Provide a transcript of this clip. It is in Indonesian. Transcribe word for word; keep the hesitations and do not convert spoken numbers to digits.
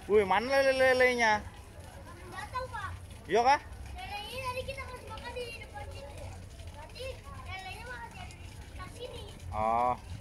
Wih, mana lele-lelenya? Nggak tahu, Pak. Iya kah? Lelenya tadi kita kasih makan di depan situ. Berarti lelenya makan di sekitar sini. Oh.